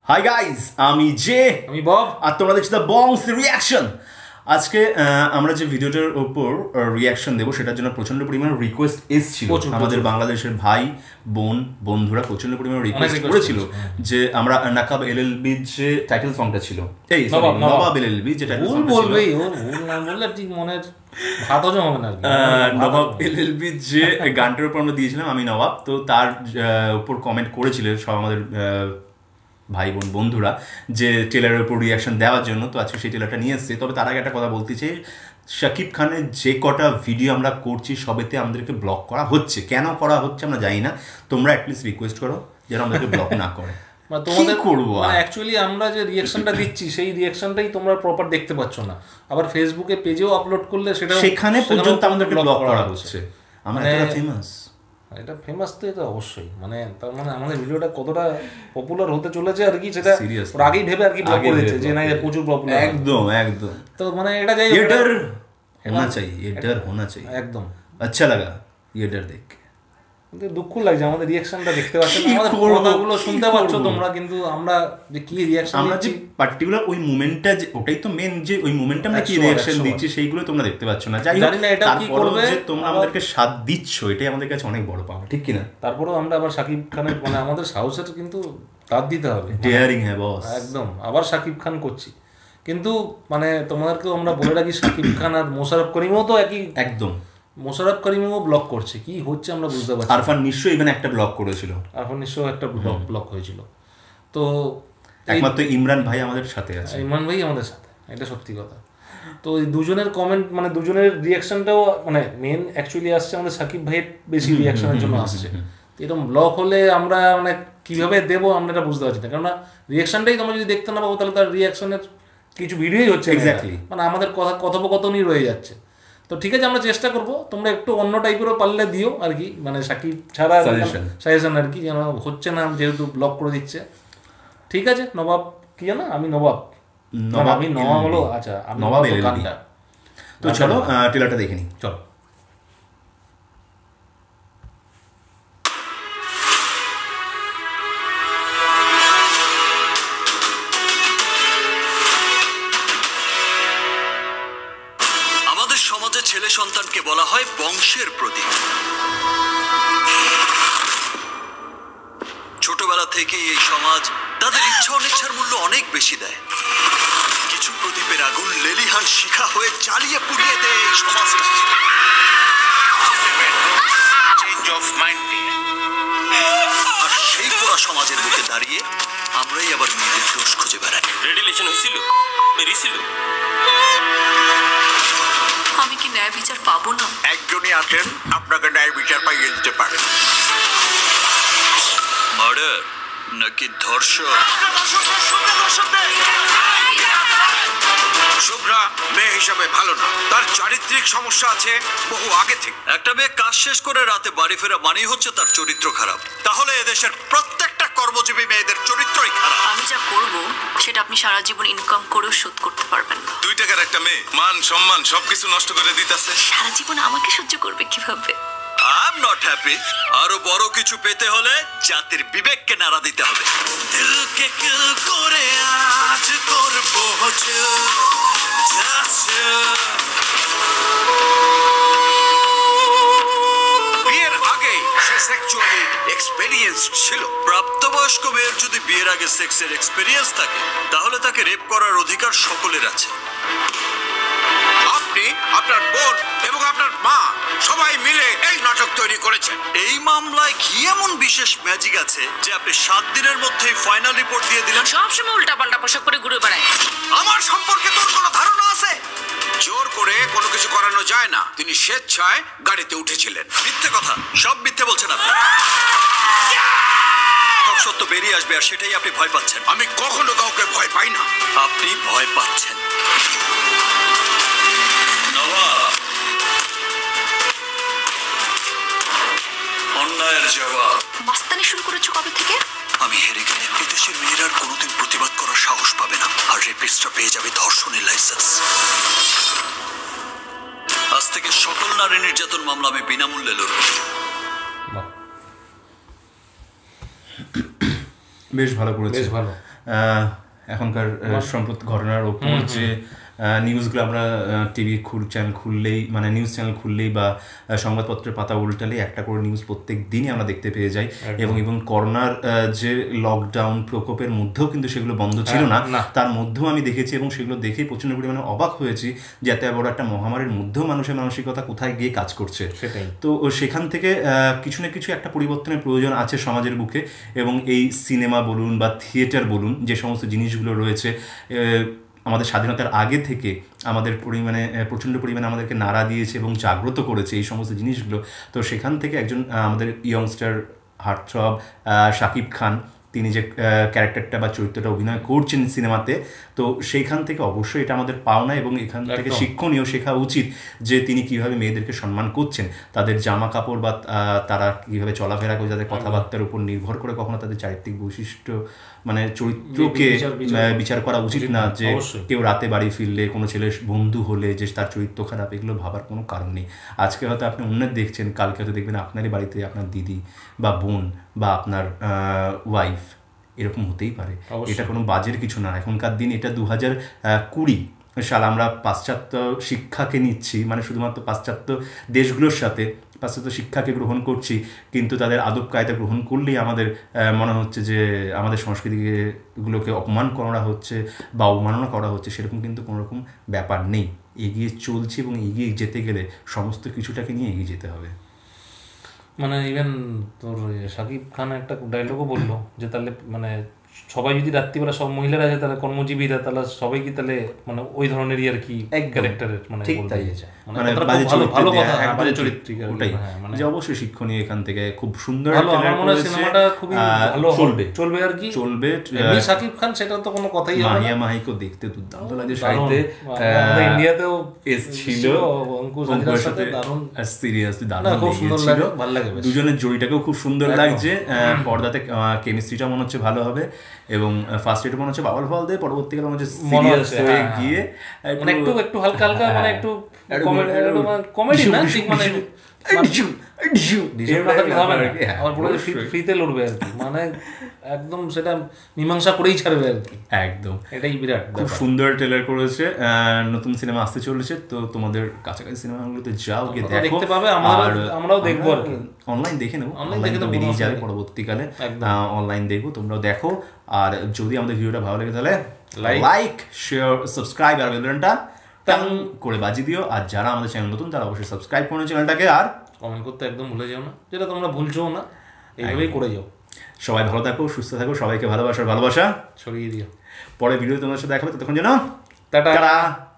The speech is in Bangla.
হাই গাইজ, আমি বব, আর তোমরা দেখছো দ্য বংস রিয়াকশন। আজকে আমরা যে ভিডিওটার উপর রিয়াকশন দেবো সেটার জন্য প্রচন্ড পরিমাণে রিকোয়েস্ট এসেছিল। আমাদের বাংলাদেশের ভাই বন্ধুরা প্রচন্ড পরিমাণে রিকোয়েস্ট করেছিল যে আমরা নাকাব এলএলবি যে টাইটেল সংটা ছিল, এই নবাব এলএলবি যে টাইটেল সংটা ছিল, নবাব এলএলবি যে গানটার উপর আমরা দিয়েছিলাম আমি নবাব, তো তার উপর কমেন্ট করেছিলেন সব আমাদের ভাই বন্ধুরা যে ট্রেলারের উপর রিয়াকশন দেওয়ার জন্য। তো আজকে সেই ট্রেলারটা নিয়ে এসছে। তবে তার আগে একটা কথা বলতে চাই, শাকিব খানের যে কটা ভিডিও আমরা করছি সবেতে আমাদেরকে ব্লক করা হচ্ছে। কেন করা হচ্ছে আমরা জানি না, তোমরা অ্যাটলিস্ট রিকোয়েস্ট করো যেন আমাদেরকে ব্লক না করে। তোমাদের করবো অ্যাকচুয়ালি আমরা যে রিয়াকশনটা দিচ্ছি সেই রিয়াকশনটাই তোমরা প্রপার দেখতে পাচ্ছ না। আবার ফেসবুকে পেজেও আপলোড করলে সেটা সেখানে পর্যন্ত আমাদেরকে ব্লক করা হচ্ছে। আমরা ফেমাস, এটা ফেমাস তো এটা অবশ্যই, মানে তার মানে আমাদের ভিডিওটা কতটা পপুলার হতে চলেছে আর কি সেটা আগেই ভেবে আর কি ব্লক করে দিচ্ছে যে না এটা প্রচুর পপুলার। একদম তো মানে এটা যাই ये डर होना चाहिए, ये डर होना चाहिए, একদম अच्छा लगा ये डर देख के। কিন্তু দুঃখ লাগছে আমাদের রিয়াকশনটা দেখতে পাচ্ছ না, আমাদের কথাগুলো শুনতে পাচ্ছ তোমরা, কিন্তু আমরা যে কি রিয়াকশন আমরা যে পার্টিকুলার ওই মোমেন্টটা, যে ওটাই তো মেন, যে ওই মোমেন্টে আমরা কি রিয়াকশন দিচ্ছি সেইগুলো তোমরা দেখতে পাচ্ছ না। যাই হোক, তারপরে যে তোমরা আমাদেরকে সাথ দিচ্ছ এটাই আমাদের কাছে অনেক বড় পাওয়া, ঠিক কি না? তারপরেও আমরা আবার শাকিব খানের মানে আমাদের সাহসের কিন্তু সাথ দিতে হবে, ডেয়ারিং হ্যাঁ বস, একদম আবার শাকিব খান করছি। কিন্তু মানে তোমাদেরকেও আমরা বলে রাখি, শাকিব খান আর মোশাররফ করিমও তো একই, একদম মোশাররফ করিমও ব্লক করছে, কি হচ্ছে আমরা বুঝতে পারছি। আরফান নিশ্চয়ই ইভেন একটা ব্লক করেছিল, আরফান নিশ্চয়ই একটা ব্লক হয়েছিল। তো একমাত্র ইমরান ভাই আমাদের সাথে আছে, ইমরান ভাই আমাদের সাথে, এটা সত্যি কথা। তো এই দুজনের কমেন্ট মানে দুজনের রিয়াকশনটাও মানে মেন অ্যাকচুয়ালি আসছে আমাদের শাকিব ভাইয়ের বেশি রিয়াকশনের জন্য আসছে। এরকম ব্লক হলে আমরা মানে কীভাবে দেবো আমরা এটা বুঝতে পারছি না, কেননা রিয়াকশনটাই তোমরা যদি দেখতে না পাবো তাহলে তার রিয়াকশনের কিছু ভিডিওই হচ্ছে এক্স্যাক্টলি, মানে আমাদের কথোপকথনই রয়ে যাচ্ছে। তো ঠিক আছে, আমরা চেষ্টা করবো, তোমরা একটু অন্য টাইপেরও পারলে দিও আর কি, মানে শাকিব ছাড়া সাজেশন আর কি, যেন হচ্ছে না যেহেতু ব্লক করে দিচ্ছে। ঠিক আছে, নবাব কি জানো, আমি নবাব হলো, আচ্ছা নবাব গানটা। তো চলো ট্রেলারটা দেখে নিই, চলো। সমাজে ছেলে সন্তানকে বলা হয় বংশের প্রতীক। ছোটবেলা থেকেই এই সমাজ তাদের ইচ্ছা অনিচ্ছার মূল্য অনেক বেশি দেয়। কিছু প্রদীপের আগুন লেলিহান শিখা হয়ে জ্বালিয়ে পুড়িয়ে দেয় এই সমাজ। আর সেই পুরা সমাজের বুকে দাঁড়িয়ে আমরাই আবার মেয়েদের দোষ খুঁজে বেড়াই। রেডিলেশন হয়েছিল, বেরিয়েছিল। আমি কি ন্যায় বিচার পাবো না? একজনই আছেন আপনাকে ন্যায় বিচার পাইয়ে দিতে পারেন। মার্ডার নাকি ধর্ষণ? শুভ্রা মেয়ে হিসাবে ভালো না, তার চারিত্রিক সমস্যা আছে বহু আগে থেকে। একটা মেয়ে কাজ শেষ করে রাতে বাড়ি ফেরা মানেই হচ্ছে তার চরিত্র খারাপ। তাহলে এদেশের প্রত্যেকটা কর্মজীবী মেয়েদের চরিত্রই খারাপ। আমি যা করব সেটা আপনি সারা জীবন ইনকাম করেও শোধ করতে পারবেন না। 2 টাকার একটা মেয়ে মান সম্মান সবকিছু নষ্ট করে দিতেছে। সারা জীবন আমাকে সহ্য করবে কিভাবে? I'm not happy. আরো বড় কিছু পেতে হলে জাতির বিবেককে নাড়া দিতে হবে। দিলকে কিল করে আজ করব বিয়ের আগে সে সেক্সুয়ালি এক্সপেরিয়েন্স ছিল। প্রাপ্তবয়স্ক মেয়ের যদি বিয়ের আগে সেক্সের এক্সপেরিয়েন্স থাকে তাহলে তাকে রেপ করার অধিকার সকলের আছে। আপনি, আপনার বোন এবং আপনার মা সবাই মিলে এই নাটক তৈরি করেছেন। এই মামলায় কি এমন বিশেষ ম্যাজিক আছে যে আপনি 7 দিনের মধ্যেই ফাইনাল রিপোর্ট দিয়ে দিলেন? সবসময় উল্টাপাল্টা পোশাক পরে ঘুরে বেড়ায়। আমার সম্পর্কে তোর কোনো ধারণা আছে? জোর করে কোনো কিছু করানো যায় না। তিনি স্বেচ্ছায় গাড়িতে উঠেছিলেন। মিথ্যে কথা, সব মিথ্যে বলছেন আপনি। সব সত্য বেরিয়ে আসবে আর সেটাই আপনি ভয় পাচ্ছেন। আমি কখনো কাউকে ভয় পাই না। আপনি ভয় পাচ্ছেন। অন্যায়ের জবাব। মাস্তানি শুরু করেছো কবে থেকে? আমি হেরে গেলে এদেশের মেয়েরা কোনোদিন প্রতিবাদ করার সাহস পাবে না, আর রেপিস্টরা পেয়ে যাবে ধর্ষণের লাইসেন্স। আজ থেকে সকল নারী নির্যাতন মামলা আমি বিনামূল্যে লড়ব। বেশ ভালো করেছে, বেশ ভালো। এখনকার সম্প্রতি ঘটনার ওপর যে নিউজগুলো আমরা টিভি চ্যানেল খুললেই মানে নিউজ চ্যানেল খুললেই বা সংবাদপত্রের পাতা উল্টালেই একটা করে নিউজ প্রত্যেক দিনই আমরা দেখতে পেয়ে যাই এবং করোনার যে লকডাউন প্রকোপের মধ্যেও কিন্তু সেগুলো বন্ধ ছিল না, তার মধ্যেও আমি দেখেছি এবং সেগুলো দেখে প্রচণ্ড পরিমাণে অবাক হয়েছি যে এত বড় একটা মহামারীর মধ্যেও মানুষের মানসিকতা কোথায় গিয়ে কাজ করছে। তো সেখান থেকে কিছু না কিছু একটা পরিবর্তনের প্রয়োজন আছে সমাজের বুকে এবং এই সিনেমা বলুন বা থিয়েটার বলুন যে সমস্ত জিনিসগুলো রয়েছে আমাদের স্বাধীনতার আগে থেকে আমাদের প্রচণ্ড পরিমাণে আমাদেরকে নাড়া দিয়েছে এবং জাগ্রত করেছে এই সমস্ত জিনিসগুলো। তো সেখান থেকে একজন আমাদের ইয়ংস্টার হার্টথ্রব শাকিব খান তিনি যে ক্যারেক্টারটা বা চরিত্রটা অভিনয় করছেন সিনেমাতে, তো সেইখান থেকে অবশ্যই এটা আমাদের পাওনা এবং এখান থেকে শিক্ষণীয় শেখা উচিত যে তিনি কীভাবে মেয়েদেরকে সম্মান করছেন, তাদের জামা কাপড় বা তারা কীভাবে চলাফেরা করে, তাদের কথাবার্তার উপর নির্ভর করে কখনো তাদের চারিত্রিক বৈশিষ্ট্য মানে চরিত্রকে বিচার করা উচিত না। যে কেউ রাতে বাড়ি ফিরলে কোনো ছেলের বন্ধু হলে যে তার চরিত্র খারাপ, এগুলো ভাবার কোনো কারণ নেই। আজকে হয়তো আপনি অন্যের দেখছেন, কালকে হয়তো দেখবেন আপনারই বাড়িতে আপনার দিদি বা বোন বা আপনার ওয়াইফ এরকম হতেই পারে। এটা কোনো বাজের কিছু না। এখনকার দিন এটা 2020 সাল, আমরা পাশ্চাত্য শিক্ষাকে নিচ্ছি, মানে শুধুমাত্র পাশ্চাত্য দেশগুলোর সাথে পাশ্চাত্য শিক্ষাকে গ্রহণ করছি, কিন্তু তাদের আদব কায়দা গ্রহণ করলেই আমাদের মনে হচ্ছে যে আমাদের সংস্কৃতিগুলোকে অপমান করা হচ্ছে বা অবমাননা করা হচ্ছে। সেরকম কিন্তু কোনো রকম ব্যাপার নেই। এগিয়ে চলছি এবং এগিয়ে যেতে গেলে সমস্ত কিছুটাকে নিয়ে এগিয়ে যেতে হবে। মানে ইভেন তোর শাকিব খান একটা ডায়লগও বললো যে তাহলে মানে সবাই যদি রাত্রিবেলা সব মহিলারা আছে তাহলে কর্মজীবীরা তাহলে সবাই কি তাহলে মানে ওই ধরনেরই আর কি ক্যারেক্টারের মানে ভালো কথা বাজে চরিত্রিক মানে যে অবশ্যই শিক্ষণীয় এখান থেকে খুব সুন্দর আমার মনে হয় সিনেমাটা খুবই ভালো চলবে আর কি চলবে। শাকিব খান সেটা তো কোনো কথাই হবে না। মাহিয়া মাহিকে দেখতে দুর্দান্ত লাগে, সাথে ইন্ডিয়াতেও এসেছিল অঙ্কুশ হাজরার সাথে দারুণ সিরিয়াসলি দারুণ খুব সুন্দর লাগে, ভালো লাগে, দুজনের জড়িটাকেও খুব সুন্দর লাগছে। পর্দাতে কেমিস্ট্রিটা মনে হচ্ছে ভালো হবে এবং ফার্স্ট এটা মনে হচ্ছে বাবল ফল দিয়ে, পরবর্তীকালে মনে হচ্ছে সিরিয়াস হয়ে গিয়ে একটু হালকা হালকা মানে একটু কমেডি না ঠিক মানে ফ্রিতে লড়বে আর কি, মানে একদম সেটা মীমাংসা করেই ছাড়বে আর কি। একদম এটাই বিরাট খুব সুন্দর ট্রেলার করেছে। নতুন সিনেমা আসতে চলেছে, তো তোমাদের কাছাকাছি সিনেমাগুলোতে যাও, গিয়ে দেখতে পাবে। আমরাও দেখবো আর কি, অনলাইন দেখে নেবো, অনলাইন তো বেরিয়ে যাবে পরবর্তীকালে, অনলাইন দেখবো, তোমরাও দেখো। আর যদি আমাদের ভিডিওটা ভালো লাগে তাহলে লাইক শেয়ার সাবস্ক্রাইব আর বেলটা টাং করে বাজিয়ে দিও। আর যারা আমাদের চ্যানেল নতুন তারা অবশ্যই সাবস্ক্রাইব করো চ্যানেলটাকে, আর কমেন্ট করতে একদম ভুলে যাও না, যেটা তোমরা ভুলছো না, এইভাবেই করে যাও। সবাই ভালো থাকো, সুস্থ থাকো, সবাইকে ভালোবাসা ছড়িয়ে দিও। পরে ভিডিও তোমার সাথে দেখা হবে, ততক্ষণ যেন টাটা।